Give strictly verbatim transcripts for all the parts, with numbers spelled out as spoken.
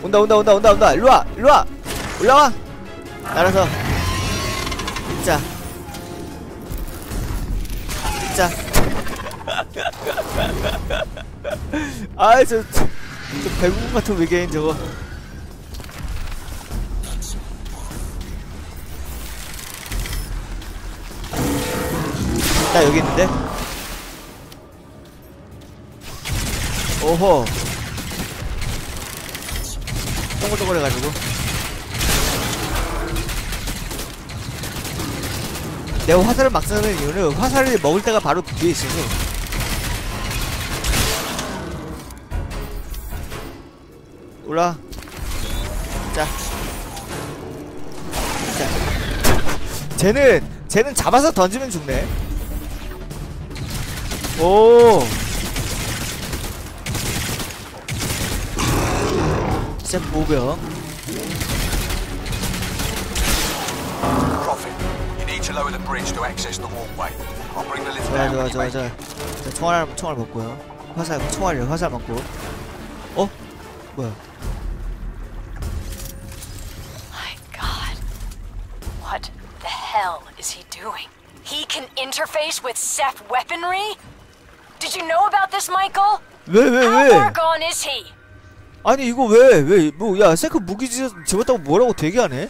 온다 온다 온다 온다 온다. 일로와 일로와 올라와. 날아서 자 자. 아이 저, 저, 저 배구공 같은 외계인 저거. 나 여기 있는데. 오호. 동글동글해가지고. 내가 화살을 막 쓰는 이유는 화살을 먹을 때가 바로 뒤에 있어서. 올라. 자. 자. 쟤는 쟤는 잡아서 던지면 죽네. 오. 진짜 보병. 좋아 좋아 좋아 좋아. 자, 총알 총알 먹고요. 화살 총알이요. 화살 먹고. 어? 뭐야? My God, what the hell is he doing? He can interface with Ceph weaponry? Did you know about this, Michael? 왜 왜 How 왜? far gone is he? 아니 이거 왜 왜 뭐 야 세크 무기 집었다고 뭐라고 되게하네?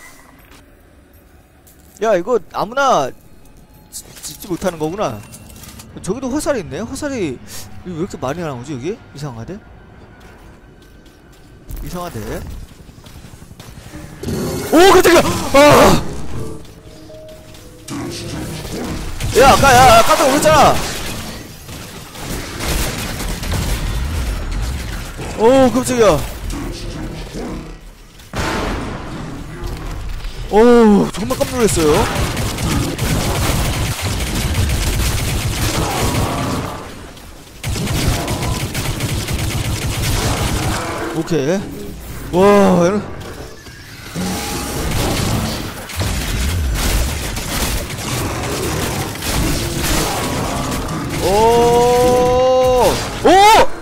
야 이거 아무나 짓지 못하는 거구나. 저기도 화살이 있네. 화살이 왜 이렇게 많이 나오지 여기? 이상하대. 이상하대. 오 깜짝이야. 아! 야 아까 야 깜짝 놀랐잖아. 오 깜짝이야. 오 정말 깜짝 놀랐어요. 오케이. 와 얘는 오! 오!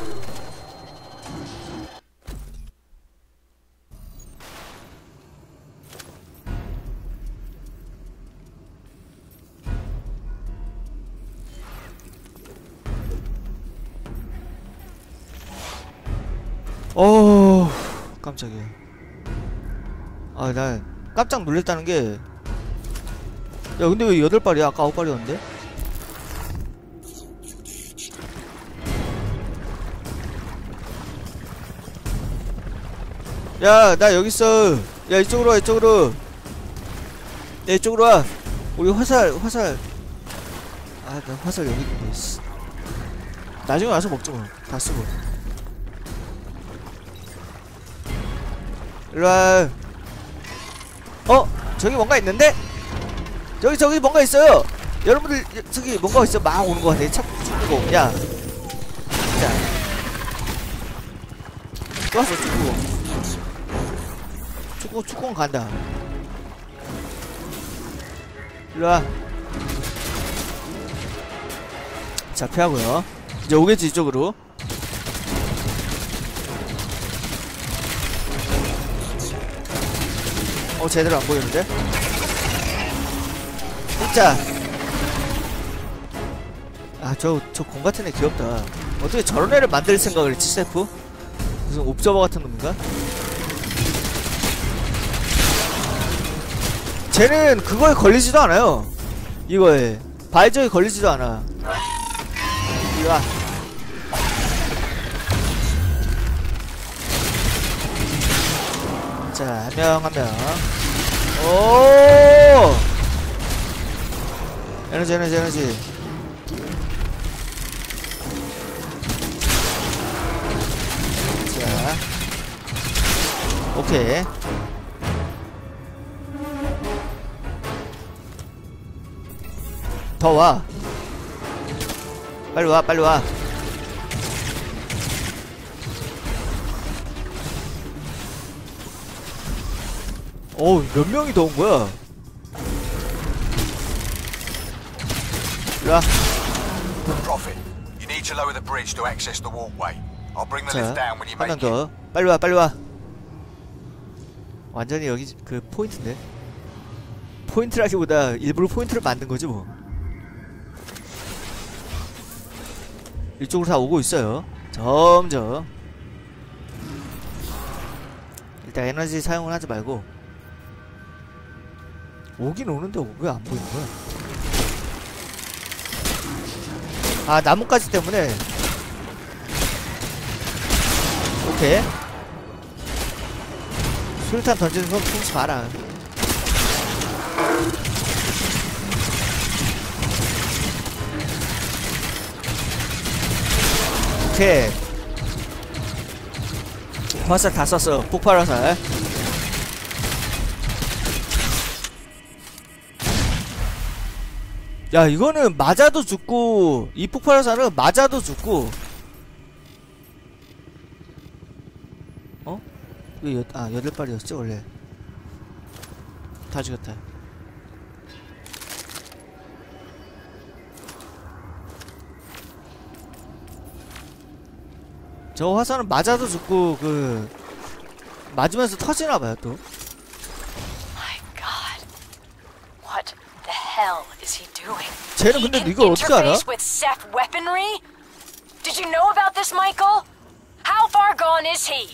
어 깜짝이야. 아 나 깜짝 놀랬다는 게. 야 근데 왜 여덟 발이야? 아까 아홉 발이었는데? 야 나 여기 있어. 야 이쪽으로 와 이쪽으로. 야 이쪽으로 와. 우리 화살 화살. 아 나 화살 여기 있는데. 나중에 와서 먹자 뭐. 다 쓰고. 일로와. 어? 저기 뭔가 있는데? 저기 저기 뭔가 있어요. 여러분들 저기 뭔가 있어. 막 오는 거 같아. 자꾸 죽고. 야 자 또 왔어. 축구 축구 축구공 간다. 일로와. 자 피하고요. 이제 오겠지 이쪽으로. 어 제대로 안 보이는데? 진짜. 아 저 저 공 같은 애 귀엽다. 어떻게 저런 애를 만들 생각을 했지 셰프? 무슨 옵저버 같은 놈인가? 쟤는 그거에 걸리지도 않아요. 이거에 발적에 걸리지도 않아. 이리와. 자, 한 명, 한 명. 오! 에너지, 에너지, 에너지. 자. 오케이. 더 와. 빨리 와, 빨리 와. 어우, 몇 명이 더 온 거야? 일로와. 자, 한 명 더. 빨리 와, 빨리 와. 완전히 여기 그 포인트인데. 포인트라기보다 일부러 포인트를 만든 거지 뭐. 이쪽으로 다 오고 있어요. 점점. 일단 에너지 사용을 하지 말고. 오긴 오는데 왜 안 보이는 거야? 아, 나뭇가지 때문에. 오케이. 수류탄 던지는 건 풍치 마라. 오케이. 화살 다 쐈어. 폭발 화살. 야, 이거는 맞아도 죽고, 이 폭발 화살은 맞아도 죽고. 어? 왜 여, 아, 여덟 발이었지 원래. 다 죽였다. 저 화살은 맞아도 죽고 그 맞으면서 터지나봐요 또. My God, what the hell is he doing? 쟤는 근데 이걸 어떻게 알아? Interface with Seth weaponry? Did you know about this, Michael? How far gone is he?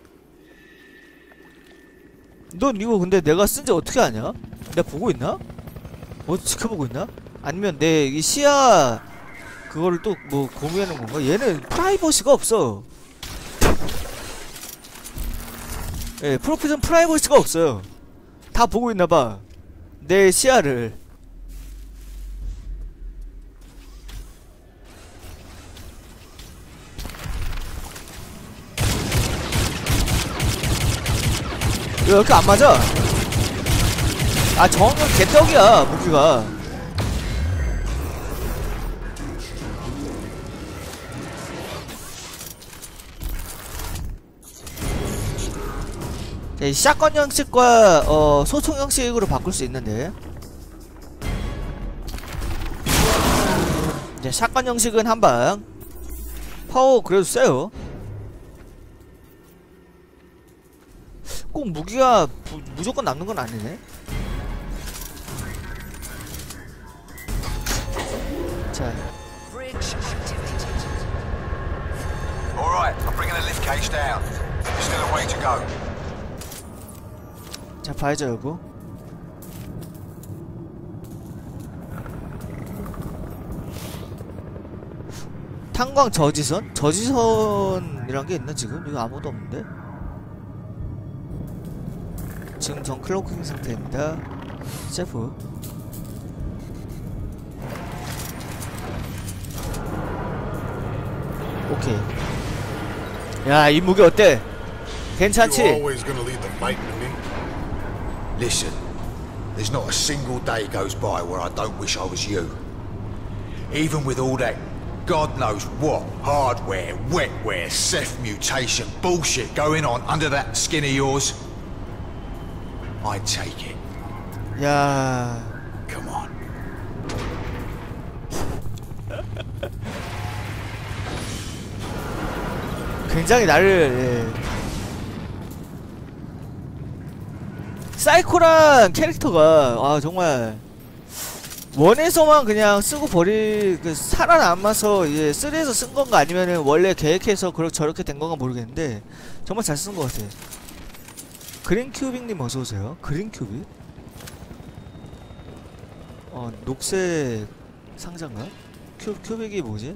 넌 이거 근데 내가 쓴지 어떻게 아냐? 내가 보고 있나? 어디 지켜보고 있나? 아니면 내 이 시야 그거를 또 뭐 공유하는 건가? 얘는 프라이버시가 없어. 예, 프로필은 프라이버시가 없어요. 다 보고 있나봐. 내 시야를. 왜 이렇게 안 맞아? 아, 정은 개떡이야, 무기가. 네, 샷건 형식과 어, 소총 형식으로 바꿀 수 있는데, 이제 샷건 형식은 한방 파워 그래도 세요. 꼭 무기가 무, 무조건 남는 건 아니네. 자, Alright, I'm bringing the lift cage down. There's still a way to go. 자, 봐야죠 여보. 탄광 저지선? 저지선이란 게 있나 지금? 이거 아무도 없는데? 지금 전 클로킹 상태입니다. 셰프. 오케이. 야, 이 무기 어때? 괜찮지? You're always gonna leave the fight to me. Listen, there's not a single day goes by where I don't wish I was you. Even with all that God knows what hardware, wetware, Ceph mutation bullshit going on under that skin of yours, I'd take it. 야, Come on. 굉장히 나를 예. 사이코란 캐릭터가 아 정말 원에서만 그냥 쓰고 버리 그 살아남아서 이제 쓰리에서 쓴 건가 아니면은 원래 계획해서 그렇게 저렇게 된 건가 모르겠는데 정말 잘 쓴 것 같아. 그린큐빅님 어서오세요. 그린큐빅? 어 녹색 상자인가? 큐, 큐빅이 뭐지?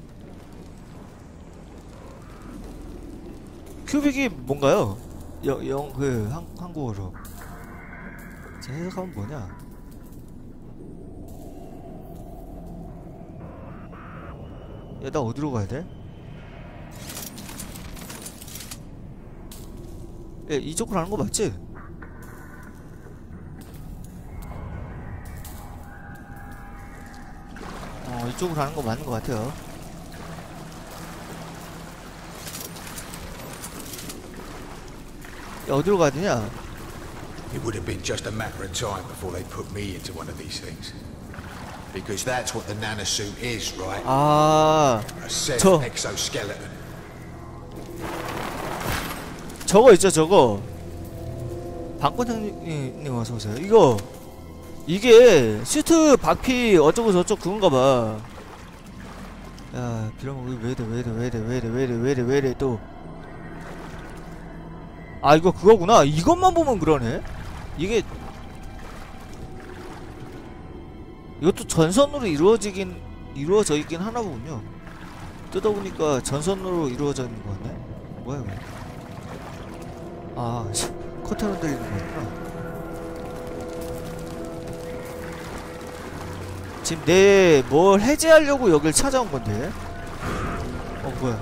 큐빅이 뭔가요? 영, 영, 그, 한, 한국어로. 제 해석하면 뭐냐? 야, 나 어디로 가야 돼? 야, 이쪽으로 가는 거 맞지? 어, 이쪽으로 가는 거 맞는 거 같아요. 야, 어디로 가야 되냐? It would have been just a matter of time before they put me into one of these things. Because that's what the nanosuit is, right? 아, A Ceph 저, exoskeleton. 저거 있죠, 저거. 방권장님 어서오세요. 이거 이게 슈트 박피 어쩌고 저쩌고 그건가봐. 야 빌어먹기 왜이래 왜이래 왜이래 왜이래 왜이래 왜이래 왜이래 또. 아 이거 그거구나. 이것만 보면 그러네. 이게 이것도 전선으로 이루어지긴 이루어져 있긴 하나 보군요. 뜯어보니까 전선으로 이루어져 있는 거 같네. 뭐야 이거. 아 커튼 흔들리는 거구나. 지금 내 뭘 해제하려고 여길 찾아온 건데. 어 뭐야.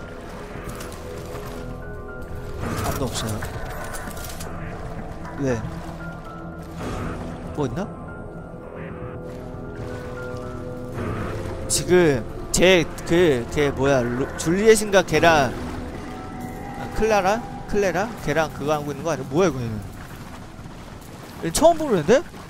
아무도 없어요. 왜? 뭐 있나? 지금 제 그 걔 뭐야 로, 줄리엣인가 걔랑 아, 클라라? 클레라? 걔랑 그거 하고 있는 거 아니야? 뭐야 이거 얘는? 얘 처음 보는데?